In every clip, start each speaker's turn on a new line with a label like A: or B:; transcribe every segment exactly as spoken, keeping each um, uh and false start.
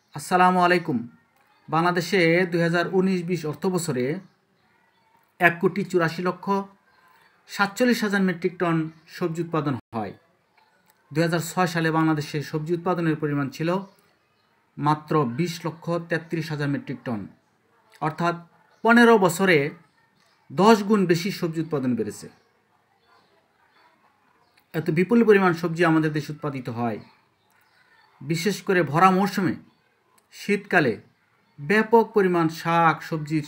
A: আসসালামু আলাইকুম। বাংলাদেশে দুই হাজার উনিশ বিশ অর্থ বছরে এক কোটি চুরাশি লক্ষ সাতচল্লিশ হাজার মেট্রিক টন সবজি উৎপাদন হয়। দুই হাজার ছয় সালে বাংলাদেশে সবজি উৎপাদনের পরিমাণ ছিল মাত্র বিশ লক্ষ তেত্রিশ হাজার মেট্রিক টন, অর্থাৎ পনেরো বছরে দশ গুণ বেশি সবজি উৎপাদন বেড়েছে। এত বিপুল পরিমাণ সবজি আমাদের দেশে উৎপাদিত হয়। বিশেষ করে ভরা মৌসুমে শীতকালে ব্যাপক পরিমাণ শাক সবজির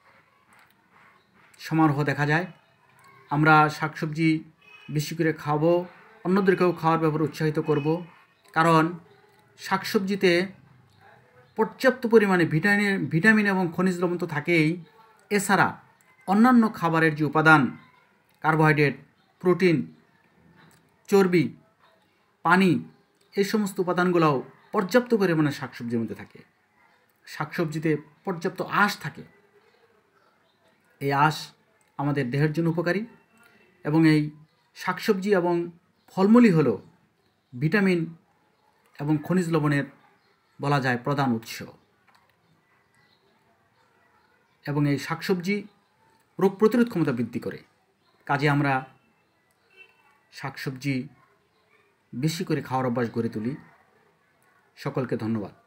A: সমারোহ দেখা যায়। আমরা শাকসবজি বেশি করে খাবো, অন্যদেরকেও খাওয়ার ব্যাপারে উৎসাহিত করব, কারণ শাকসবজিতে পর্যাপ্ত পরিমাণে ভিটামিন ভিটামিন এবং খনিজ লবণ তো থাকেই। এছাড়া অন্যান্য খাবারের যে উপাদান, কার্বোহাইড্রেট, প্রোটিন, চর্বি, পানি, এই সমস্ত উপাদানগুলোও পর্যাপ্ত পরিমাণে শাকসবজির মধ্যে থাকে। শাকসবজিতে পর্যাপ্ত আঁশ থাকে। এই আঁশ আমাদের দেহের জন্য উপকারী, এবং এই শাকসবজি এবং ফলমূলই হলো ভিটামিন এবং খনিজ লবণের বলা যায় প্রধান উৎস। এবং এই শাকসবজি রোগ প্রতিরোধ ক্ষমতা বৃদ্ধি করে। কাজে আমরা শাকসবজি বেশি করে খাওয়ার অভ্যাস গড়ে তুলি। সকলকে ধন্যবাদ।